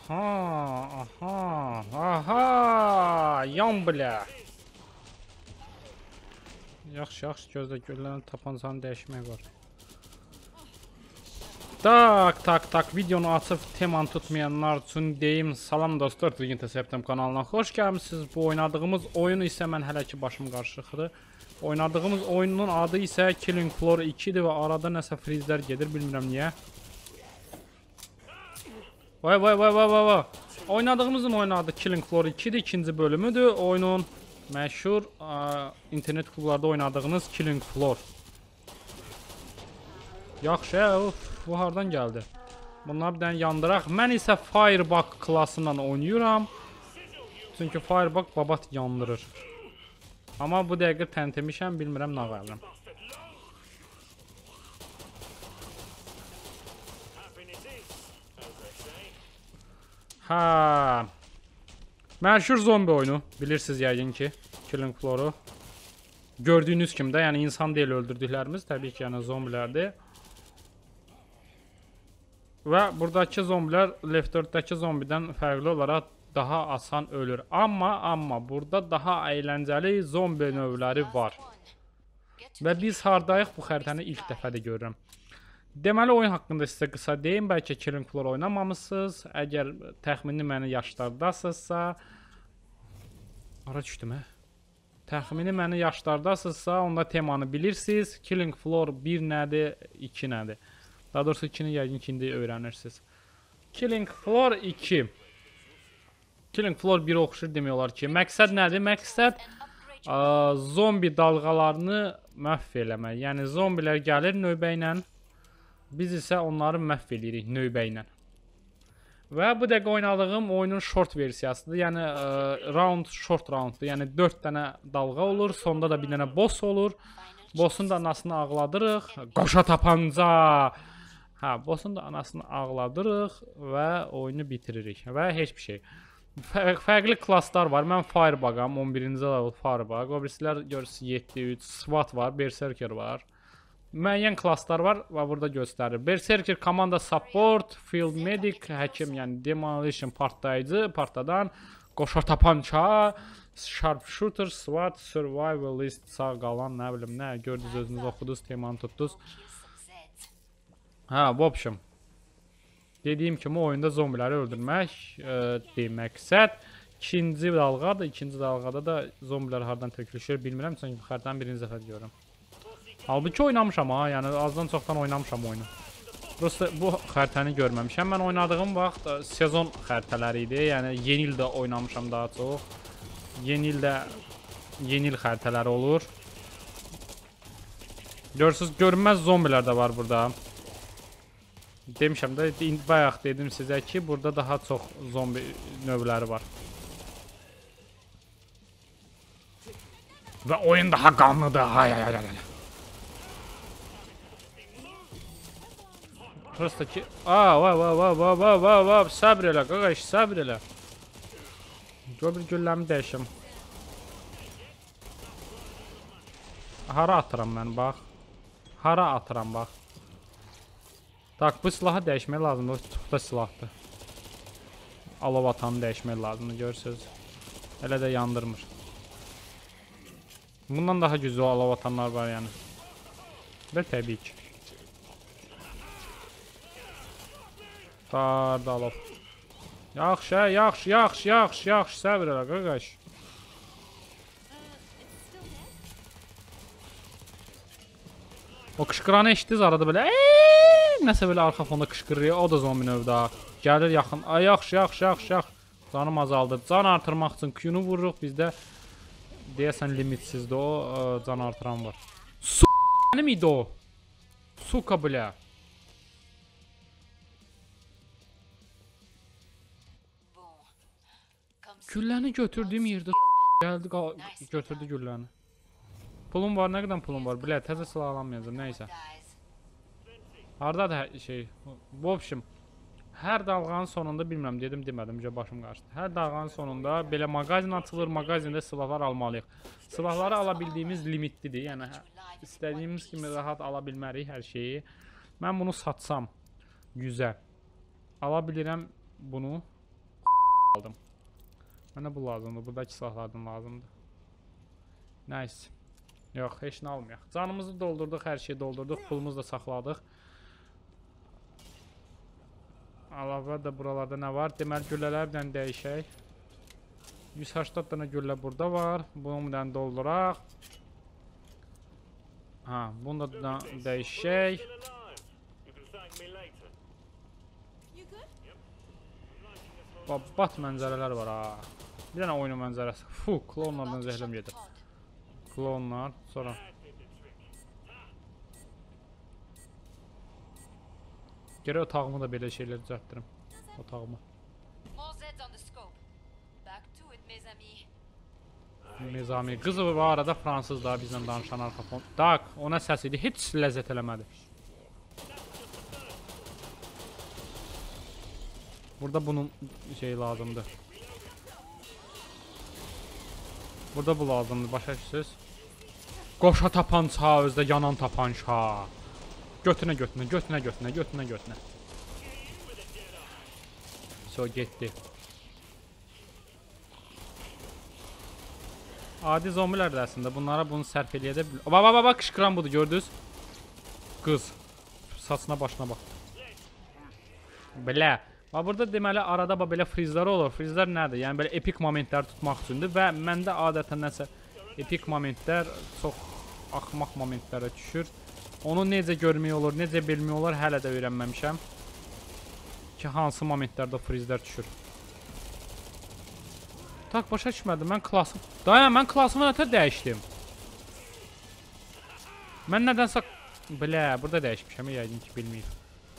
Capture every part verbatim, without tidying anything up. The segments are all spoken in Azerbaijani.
Aha, aha, aha, yan bilə. Yaxşı, yaxşı, gözlə, gözlənən tapancanı dəyişmək var. Tak, tak, tak, videonu açıb temanı tutmayanlar üçün deyim, salam dostlar, Düzgün Təsəvvürüm kanalına xoş gəlmişsiniz. Bu oynadığımız oyun isə mən hələ ki başım qarışıqdır. Oynadığımız oyunun adı isə Killing Floor ikidir və arada nəsə frizlər gedir, bilmirəm niyə. Vay vay vay vay vay vay. Oynadığımızın oyunu adı Killing Floor ikidir, ikinci bölümüdür. Oyunun məşhur ə, internet klublarda oynadığınız Killing Floor. Yaxşı, of, bu hardan gəldi? Bunlar bir dənə yandıraq. Mən isə Firebug klasından oynayıram. Çünki Firebug babat yandırır. Amma bu dəqiqə təntimişəm, bilmirəm nə qalırım. Ha, məşhur zombi oyunu, bilirsiniz yəqin ki, Killing Floor-u. Gördüyünüz kimi də, yəni insan deyil öldürdüklərimiz, təbii ki, yəni zombilərdir. Və buradakı zombilər Left dörddəki zombidən fərqli olaraq daha asan ölür. Amma, amma burada daha əyləncəli zombi növləri var. Və biz hardayıq bu xəritəni ilk dəfədə görürəm. Deməli, oyun haqqında sizə qısa deyim. Bəlkə Killing Floor oynamamısınız. Əgər təxmini məni yaşlardasınızsa... Ara düşdüm, hə? Təxmini məni yaşlardasınızsa, onda temanı bilirsiniz. Killing Floor bir nədir, iki nədir? Daha doğrusu ikini yəqin ki, indi öyrənirsiniz. Killing Floor iki. Killing Floor bir oxşur demək olar ki. Məqsəd nədir? Məqsəd ə, zombi dalğalarını məhv eləmək. Yəni zombilər gəlir növbə ilə. Biz isə onları məhv eləyirik növbə ilə. Və bu dəqiqə oynadığım oyunun short versiyasıdır. Yəni ə, round short rounddur. Yəni dörd dənə dalğa olur. Sonda da bir dənə boss olur. Bossun da anasını ağladırıq. Qoşa tapanca. Hə, bossun da anasını ağladırıq və oyunu bitiririk və heç bir şey. Fə fərqli klasslar var. Mən Firebug'am, on birinci level Firebug. O birisilər görürsünüz yeddi üç, SWAT var, Berserker var. Müəyyən klasslar var və burada göstərir. Berserker komanda support, field medic, həkim, yəni demolition partlayıcı, partladan, qoşa tapança, sharpshooter, SWAT, survivalist, sağ qalan, nə bilim nə, gördünüz özünüz oxudunuz, temanı tutdunuz. Hə, bu option. Dediyim kimi oyunda zombiləri öldürmək e, deməksəd. İkinci dalğadır. İkinci dalğada da zombilər hardan tökülüşür bilmirəm. Çünki bu xəritəni birinci dəfə görürəm. Halbuki oynamışam ha, yəni azdan çoxdan oynamışam oyunu. Prosta bu xəritəni görməmişəm. Mən oynadığım vaxt e, sezon xəritələri idi. Yəni yeni ildə oynamışam daha çox. Yeni ildə yeni il xəritələri olur. Görürsünüz, görünməz zombilər də var burada. Demişəm də, bayaq dedim sizə ki, burada daha çox zombi növləri var. Və oyun daha qanlıdır. Hay hay hay hay. Prosta ki, aa, va va va va va va va, səbr elə, qaqaş, səbr elə. Gör bir gülləmi dəyişim. Hara atıram mən, bax. Hara atıram, bax. Tak, bu silahı dəyişmək lazımdır, o tuxta silahdır. Alov atanı dəyişmək lazımdır, görürsünüz. Elə də yandırmır. Bundan daha güclü alov atanlar var yəni. Və təbii ki. Darda alov. Yaxşı, yaxşı, yaxşı, yaxşı, yaxşı, səbir elə, qaqaş. O qışqıranı eşitdiniz arada belə. Nəsə belə arxa fonda qışqırır, o da zombi növdə. Gəlir yaxın. Ay, yaxşı, yaxşı, yaxşı, yaxşı. Canım azaldı. Can artırmaq üçün Q-nu vururuq. Bizdə deyəsən limitsizdir o, ə, can artıran var. Su mənim idi o. Suka bilə. Gülləni götürdüyüm yerdə gəldi, götürdü gülləni. Pulum var, nə qədər pulum var? Bilə, təzə silah alamayacağım, nəysə. Harada da şey, bu option, hər dalğanın sonunda, bilmirəm, dedim, demədim, başım qarşıdı. Hər dalğanın sonunda belə mağazin açılır, mağazində silahlar almalıyıq. Silahları ala bildiyimiz limitlidir, yəni istədiyimiz kimi rahat ala bilmərik hər şeyi. Mən bunu satsam yüzə, ala bilirəm bunu aldım. Mənə bu lazımdır. Buradakı silahlardan lazımdır. Nice. Yox, heç nə almayaq. Canımızı doldurduq, hər şeyi doldurduq. Pulumuzu da saxladıq. Əlavə də buralarda nə var? Deməli, güllələrdən dəyişək. yüz səksən dənə güllə burada var. Bunu bir dənə dolduraq. Ha, bunu da dəyişək. Bat mənzərələr var ha. Bir dənə oyunu mənzərəsi. Fuh, klonlardan zəhləm gedir. Klonlar, sonra. Geri otağımı da belə şeylər düzəltdirim. Otağımı. Mezami. Qızı bu arada fransız da bizlə danışan arxafon. Dak, ona səs idi. Heç ləzzət eləmədi. Burada bunun şey lazımdır. Burada bu lazımdır. Başa düşürsünüz. Qoşa tapança, özdə yanan tapança. Götünə götünə, götünə götünə, götünə götünə. So, getdi. Adi zombilər də əslində. Bunlara bunu sərf eləyə də bilir. Baba, baba, baba, qışqıran budur, gördünüz? Qız. Saçına, başına bax. Belə. Burada deməli arada belə frizlər olur. Frizlər nədir? Yəni belə epik momentlər tutmaq üçündür və məndə adətən nəsə epik momentlər çox axmaq momentlərə düşür. Onu necə görmək olur, necə bilmək olur hələ də öyrənməmişəm. Ki hansı momentlərdə frizlər düşür. Tak, başa düşmədim. Mən klasım... Dayan, mən klasımı nətər dəyişdim? Mən nədənsə... Belə, burada dəyişmişəm, yəqin ki bilməyib.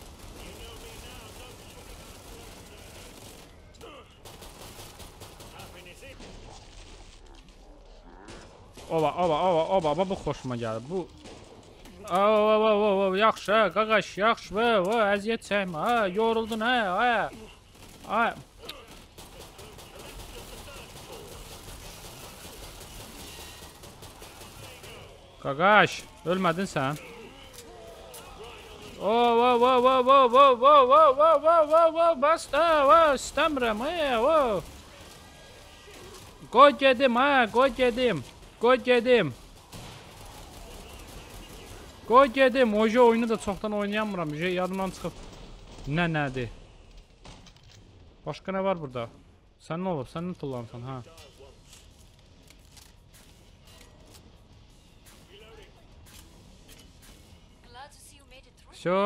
Oba, oba, oba, oba, oba, bu xoşuma gəlir. Bu... Oba, oba, oba, yaxşı, qaqaş, yaxşı, oba, əziyyət çəkmə, ha, yoruldun, hə, hə, hə. Qaqaş, ölmədin sən? Oba, oba, oba, oba, oba, oba, oba, oba, oba, basta, oba, istəmirəm, hə, oba. Qoy gedim, hə, qoy gedim. Qoy gedim. Qoy gedim. Oje oyunu da çoxdan oynayamıram. Oje yadımdan çıxıb. Nə nədir? Başqa nə var burada? Sən nə olub? Sən nə tullansan, ha? Şo?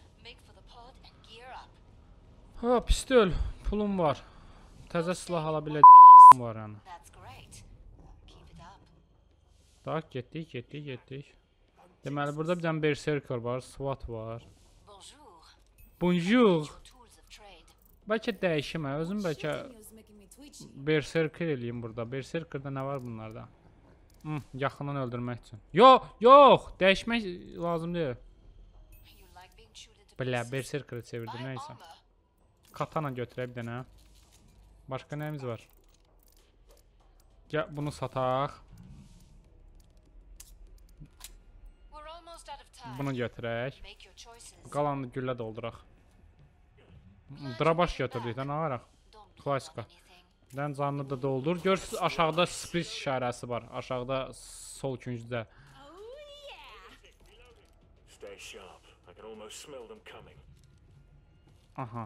Ha, pistol. Pulum var. Təzə silah ala biləcəm var yəni. Tak, getdik, getdik, getdik. Deməli, burada bir dənə berserker var, SWAT var. Bonjour. Bəlkə dəyişim, hə? Özüm bəlkə berserker eləyim burada. Berserkerdə nə var bunlarda? Hı, yaxından öldürmək üçün. Yox, yox, dəyişmək lazım deyil. Belə, berserkerı çevirdim, neysə. Katana götürək bir dənə. Başqa nəyimiz var? Gəl, bunu sataq. Bunu götürək. Qalanını güllə dolduraq. Drabaş götürdük də, nə varaq? Klasika. Dən canını da doldur. Görürsünüz, aşağıda sprit işarəsi var. Aşağıda sol küncdə. Aha.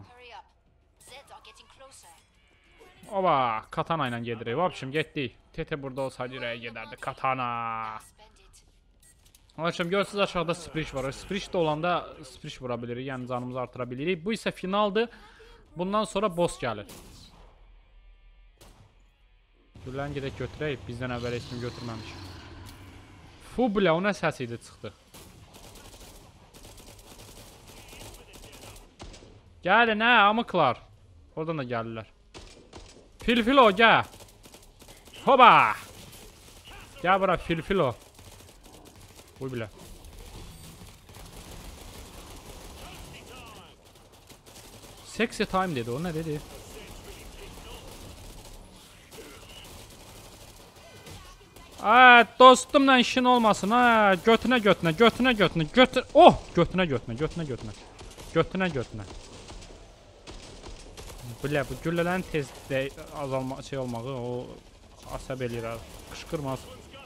Oba, katana ilə gedirik. Vapşım, getdik. Tete burada olsaydı ürəyə gedərdi. Katana. Arkadaşlar görürsünüz aşağıda spriç var. Spriç də olanda spriç vura bilirik. Yəni canımızı artıra bilirik. Bu isə finaldır. Bundan sonra boss gəlir. Güllərini gedək götürək. Bizdən əvvəl heç kim götürməmiş. Fu bilə, o nə səs idi çıxdı. Gəlin hə, amıqlar. Oradan da gəlirlər. Filfilo, gəl. Hoba. Gəl bura, filfilo. Uy bilə. Sexy time dedi, o nə dedi? Aa, dostumla işin olmasın, ha, götünə götünə, götünə götünə, götür, oh, götünə götünə, götünə götünə, götünə götünə. Bilə, bu güllələrin tez azalma şey olmağı o əsəb eləyir, qışqırmaz.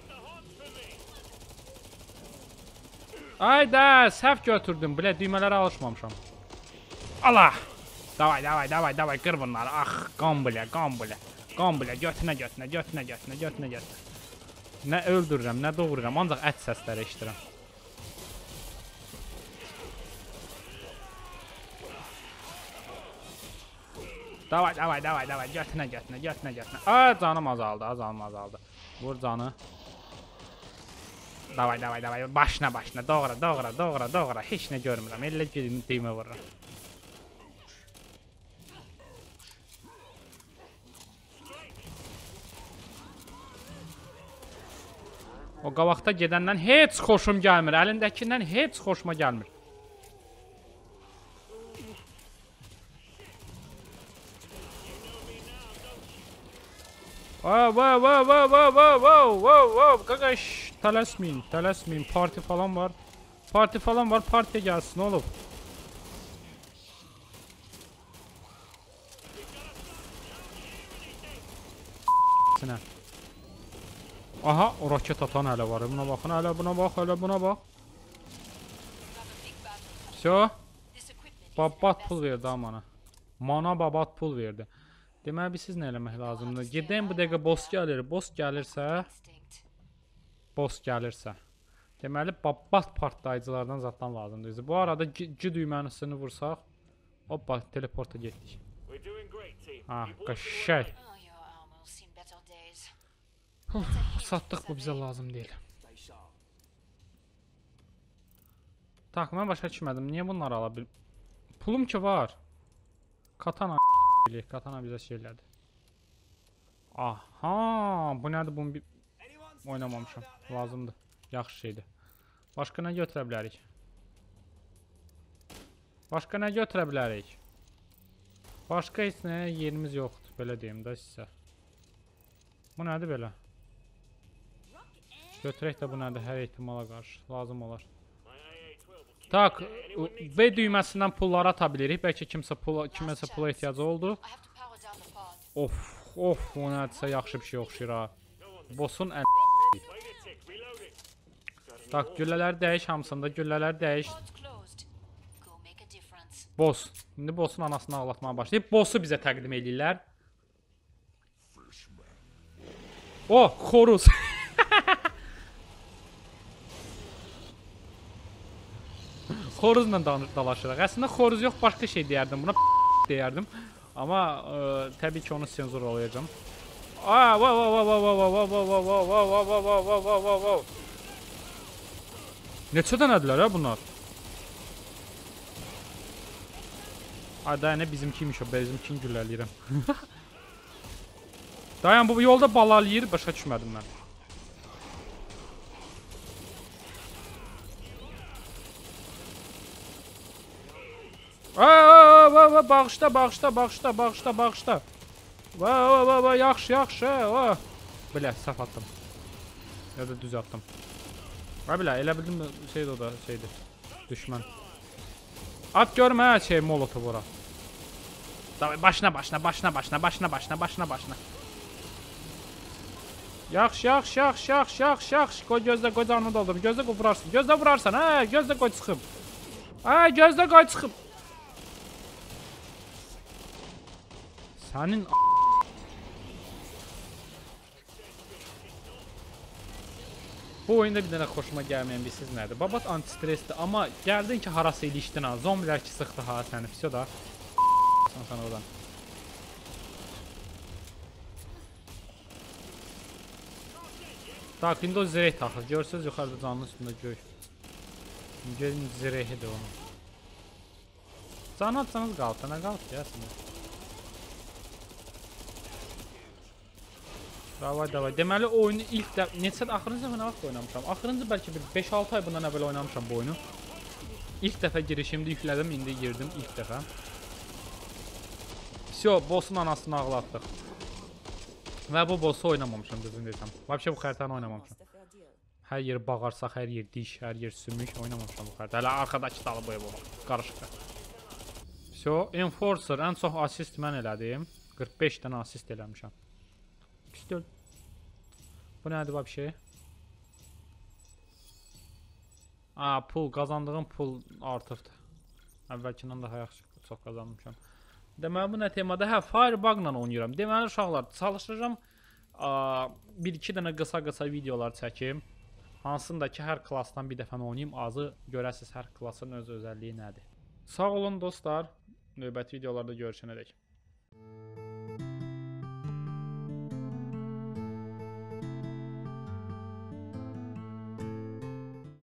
Ayda, səhv götürdüm, bilə, düymələrə alışmamışam. Allah! Davay, davay, davay, davay, qır bunları, ax, qan bilə, qan bilə, qan bilə, götünə, götünə, götünə, götünə, götünə, götünə. Nə öldürürəm, nə doğururam, ancaq ət səsləri eşidirəm. Davay, davay, davay, davay, götünə, götünə, götünə, götünə. Aa, canım azaldı, azalma azaldı. Vur canı. Davay, davay, davay, başına, başına, doğra, doğra, doğra, doğra. Heç nə görmürəm, elə gedin düymə vururam. O qabaqda gedəndən heç xoşum gəlmir, əlindəkindən heç xoşuma gəlmir. Wow, wow, wow, wow, wow, wow, wow, wow, qaqaş, tələsməyin, tələsməyin, parti falan var. Parti falan var, partiyə gəlsin, olub. Sinə. Aha, o raket atan hələ var, buna baxın, hələ buna bax, hələ buna bax. Syo, babat pul verdi ha mana. Mana babat pul verdi. Deməli, siz nə eləmək lazımdır? Gedəyim bu dəqiqə boss gəlir. Boss gəlirsə, boss gəlirsə. Deməli, babat partlayıcılardan zatdan lazımdır. Bu arada G düyməni üstünü vursaq, hoppa, teleporta getdik. Ha, qəşəng. Satdıq, bu bizə lazım deyil. Tak, mən başa düşmədim. Niyə bunları ala bil? Pulum ki var. Katana Katana bizə şeylədi. Aha, bu nədir? Bunu bir oynamamışam. Lazımdır. Yaxşı şeydir. Başqa nə götürə bilərik? Başqa nə götürə bilərik? Başqa heç nə yerimiz yoxdur. Belə deyim də sizə. Bu nədir belə? Götürək də bu nədir? Hər ehtimala qarşı. Lazım olar. Tak, B düyməsindən pulları ata bilirik. Bəlkə kimsə pula, kiməsə pula ehtiyacı oldu. Of, of, o nədirsə yaxşı bir şey oxşayır ha. Boss'un ən Tak, güllələri dəyiş hamısında, güllələri dəyiş. Boss, indi boss'un anasını ağlatmağa başlayıb. Boss'u bizə təqdim edirlər. Oh, xoruz. Xoruzla dalaşırıq. Əslində xoruz yox, başqa şey deyərdim. Buna deyərdim. Amma ə, təbii ki onu senzur olacağım. Aa, wow, wow, wow, wow, wow, wow, wow, wow, wow, wow, wow, wow, wow, wow. Neçə dənədirlər ha bunlar? Ay da nə bizimkiymiş o, bizimkini gülləliyirəm. Dayan, bu yolda balalıyır, başa düşmədim mən. Aa, bağışla, bağışla, bağışla, bağışla, bağışla. Va, va, va, yaxşı, yaxşı. Belə, səhv atdım. Ya da düz atdım. Ha belə, elə bildim şeydir o da, şeydir. Düşmən. At görmə, şey, molotof ora. Davay, başına, başına, başına, başına, başına, başına, başına, başına. Yaxşı, yaxşı, yaxşı, yaxşı, yaxşı, yaxşı. Qoy gözlə, qoy canını doldur. Gözlə qoy vurarsan. Gözlə vurarsan, hə, gözlə qoy çıxıb. Hə, gözlə qoy çıxıb. Sənin Bu oyunda bir dənə xoşuma gəlməyən bir siz nədir? Babat anti-stressdir, amma gəldin ki harası ilişdin ha, zombilər ki sıxdı ha səni, fisyo da. Sən sən oradan. Tak, indi o zireh taxır, görsünüz yuxarıda canın üstündə göy. Gözün zirehidir onun. Canı atsanız qaldı, nə qaldı ya sinir? Davay, davay. Deməli oyunu ilk də neçə axırıncı dəfə nə vaxt oynamışam? Axırıncı bəlkə bir beş altı ay bundan əvvəl oynamışam bu oyunu. İlk dəfə girişimdə yüklədim, indi girdim ilk dəfə. Всё, boss'un anasını ağlatdıq. Və bu boss'u oynamamışam düzgün desəm. Vəbşə bu xəritəni oynamamışam. Hər yer bağarsaq, hər yer diş, hər yer sümük oynamamışam bu xəritə. Hələ arxadakı dalı boya bax, qarışıq. So, Enforcer ən çox assist mən elədim. qırx beş dənə assist eləmişəm. Pistol. Bu nədir bu bir şey? Aa, pul, qazandığım pul artıqdır. Əvvəlkindən daha yaxşı çox qazanmışam. Deməli, bu nə temada? Hə, Firebug'la oynayıram. Deməli, uşaqlar, çalışacağım bir iki dənə qısa-qısa videolar çəkim. Hansında ki, hər klassdan bir dəfə oynayayım, azı görəsiniz hər klassın öz özəlliyi nədir. Sağ olun dostlar, növbəti videolarda görüşənədək.